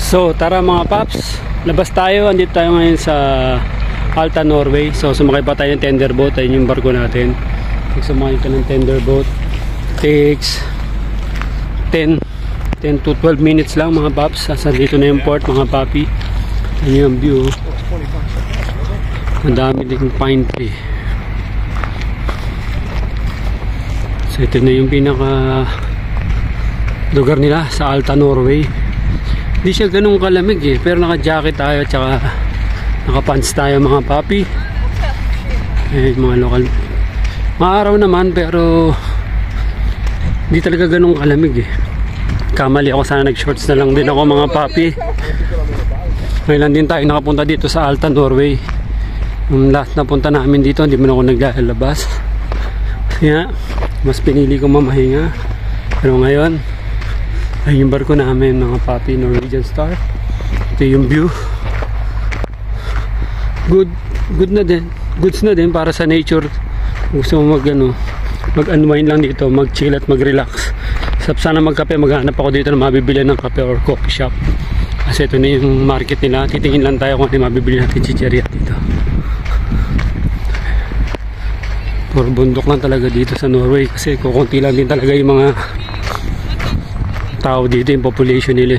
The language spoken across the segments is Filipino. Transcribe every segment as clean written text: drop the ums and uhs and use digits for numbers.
So tara mga paps, labas tayo. Andito tayo ngayon sa Alta, Norway. So sumakay pa tayo ng tender boat. Ayun yung barko natin. Sumakay ka ng tender boat, takes 10 to 12 minutes lang mga paps. Asa dito na yung port mga papi. Ayun yung view. Ang dami ding pine tree. So ito na yung pinaka lugar nila sa Alta, Norway. Hindi siya ganun kalamig eh, pero naka-jacket tayo at saka naka-pants tayo mga papi. Eh, mga local. Maaraw naman pero hindi talaga ganun kalamig eh. Kamali ako, sana nag-shorts na lang din ako mga papi. Ngayon lang din tayo nakapunta dito sa Alta, Norway. Yung last na punta namin dito, hindi mo na ako naglalabas. Kaya mas pinili ko mamahinga. Pero ngayon ay yung barko namin mga papi, Norwegian Star. Ito yung view. Good na din. Goods na din para sa nature. Gusto mo mag-unwind lang dito, mag-chill at mag-relax. Sana magkape, maghanap ako dito na mabibili ng kape or coffee shop. Kasi ito na yung market nila. Titingin lang tayo kung ano mabibili natin chicheria dito. Puro bundok lang talaga dito sa Norway kasi kukunti lang din talaga yung mga tao dito, yung population nila.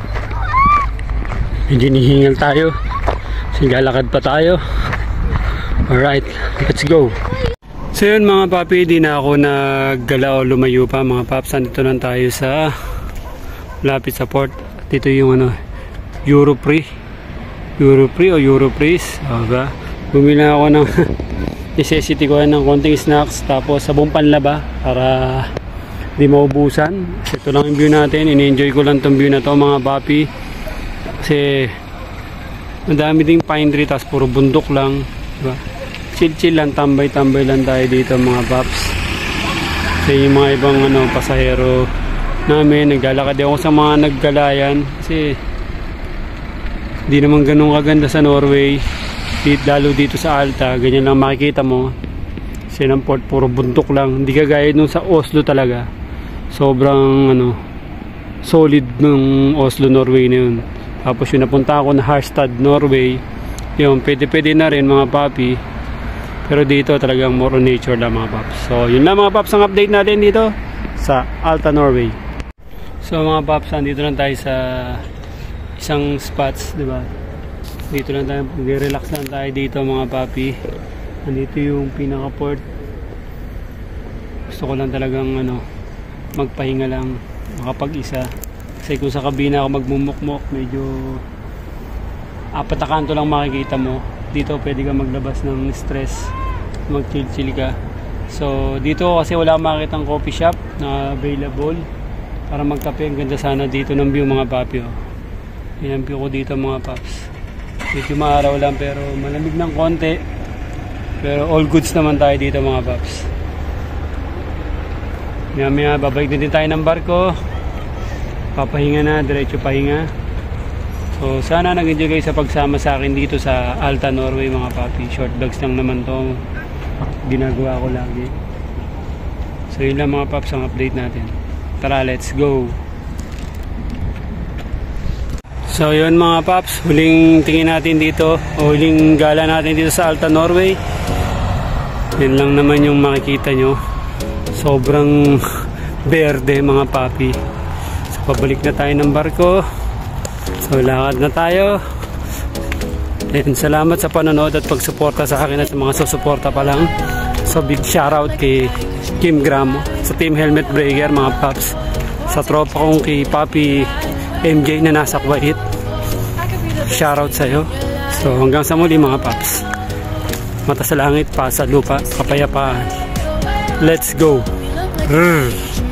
Medyo nihingal tayo. Sigalakad pa tayo. Alright, let's go. So yun mga papi, di na ako naggala o lumayo pa mga paps. Dito lang tayo sa lapit sa port. Dito yung Europre o Europris. Okay. Bumili ako ng necessity ko ng konting snacks, tapos sabong panlaba para di maubusan. Ito lang yung view natin. Ini-enjoy ko lang tong view na to mga papi. Kasi madami ding pine tree, tapos puro bundok lang. Diba? Chill lang, tambay lang tayo dito mga paps. Kasi yung mga ibang pasahero namin, naglalakad ako sa mga naggalayan. Kasi di naman ganun kaganda sa Norway. Lalo dito sa Alta, ganyan lang makikita mo. Kasi ng port, puro bundok lang. Hindi kagaya nung sa Oslo talaga. Sobrang solid nung Oslo, Norway na yun. Tapos yung napunta ako na Harstad, Norway, yun, pwede na rin mga papi. Pero dito talagang more on nature lang mga paps. So yun lang mga paps ang update natin dito sa Alta, Norway. So mga paps, andito lang tayo sa isang spots, diba? Dito lang tayo, relax lang tayo dito mga papi. Andito yung pinaka port. Gusto ko lang talagang magpahinga lang, makapag-isa. Kasi kung sa kabina ako magmumukmok, medyo apat na kanto lang makikita mo. Dito pwede ka maglabas ng stress, mag-chill ka. So dito kasi wala akong makikitang coffee shop na available para magkape. Ang ganda sana dito ng view mga papi. Yan ang view ko dito mga paps. Medyo maaraw lang pero malamig ng konti. Pero all goods naman tayo dito mga paps. Maya babalik din tayo ng barko. Papahinga na, diretso pahinga. So sana nag-enjoy kayo sa pagsama sa akin dito sa Alta, Norway mga papi. Short vlogs lang naman to, ginagawa ko lagi. So yun lang mga paps ang update natin. Tara, let's go. So yun mga paps, huling tingin natin dito, o huling gala natin dito sa Alta, Norway. Yun lang naman yung makikita nyo. Sobrang berde mga papi. So pabalik na tayo ng barko. So lakad na tayo. And salamat sa panonood at pagsuporta sa akin at sa mga susuporta pa lang. So big shoutout kay Kim Gramo sa Team Helmet Breaker mga paps. Sa tropa kong kay Papi MJ na nasa Kuwait. Shoutout sa'yo. So hanggang sa muli mga paps. Mata sa langit, pa sa lupa, kapayapaan. Let's go.